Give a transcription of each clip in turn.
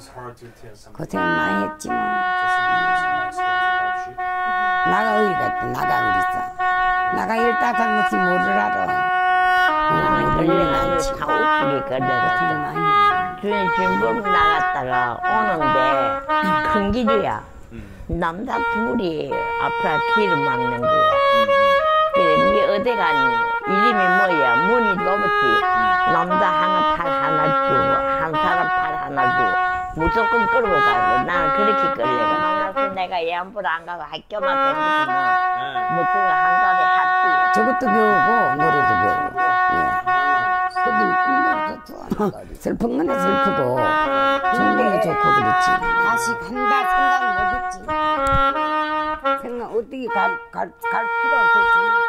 고생을 많이 했지 뭐. 나가 어디 갔다 나가 어디 있어. 나가 15무씩 뭐를 알아. 걸려 많지. 다 웃기게 걸려갔어. 주인 진보로 나갔다가 오는데 큰 길이야. 남자 둘이 앞에 길을 막는 거야. 그래, 니 어디 가니? 이름이 뭐야? 문이 높지. 남자 하나 팔 하나 주고, 한 사람 팔 하나 주고, 무조건 끌고 가고, 나는 그렇게 끌려가. 만나서 내가 양보를 안 가고 학교만 배우고, 못 들어 한 달에 핫띠. 저것도 배우고, 노래도 배우고. 예. 근데 꿈도 좋다. 슬픈 거는 슬프고, 좋은 거는 좋고 그렇지. 다시 간다 생각 못 했지. 생각 어떻게 갈 수가 없었지.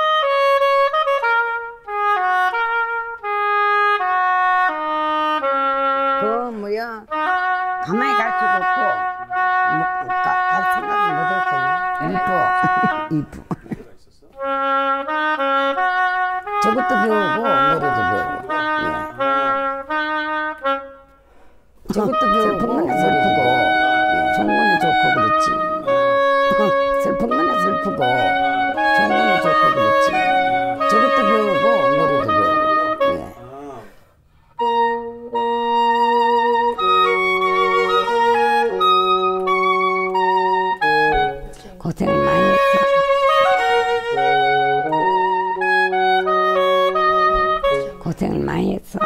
가만히 갈 수도 없고, 갈 생각은 못했어요. 이쁘. 저것도 배우고, 노래도 배우고. 예. 저것도 배우고, 슬픈 거는 슬프고, 좋은 거는 좋고, 그렇지. 슬픈 거는 슬프고, 좋은 거는 좋고, 그렇지. 저것도 배우고, 노래도 배우고. 고생을 많이 했어. 고생을 많이 했어.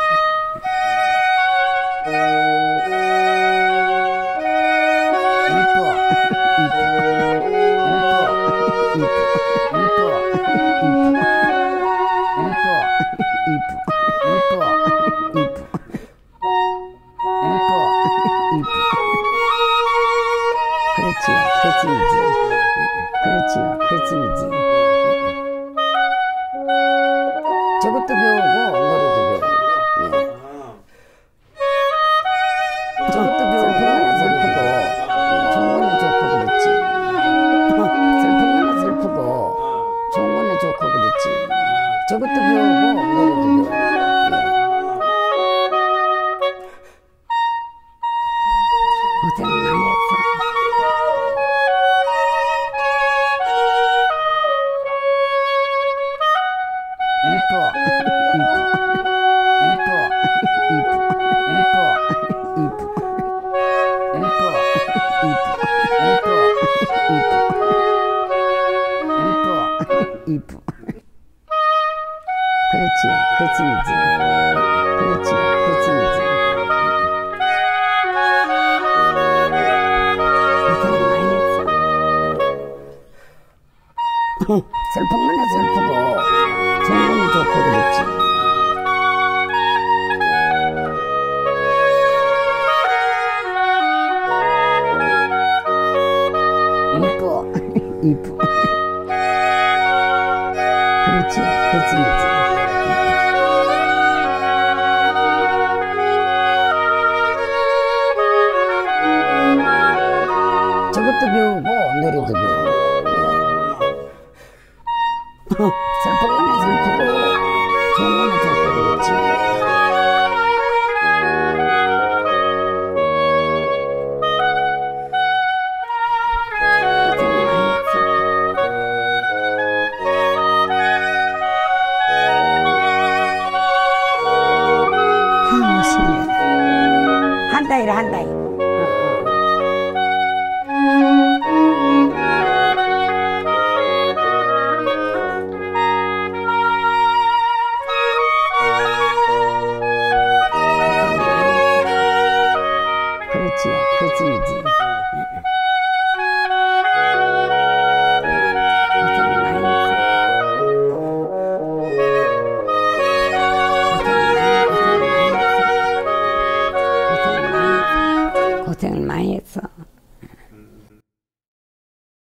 저것도 배우고 노래도 배우고. 저것도 배우고 슬프고 좋은 거는 좋고 그렇지. 슬픈 거는 슬프고 좋은 거는 좋고 그렇지. 저것도 배우고 노래도 배우고. 고생을 많이 했어. 그렇지, 그렇지. 그렇지, 그렇지. 고생을 많이 했어. 슬픈 거는 슬프고, 좋은 거는 좋고, 그렇지. 이쁘. 그렇지, 그렇지. 저것도 배우고 노래도 배우고. 슬픈 거는 슬프고 좋은 거는 좋고 그렇지. 한 달. 그렇지요. 그렇지. 고생을 많이 했어.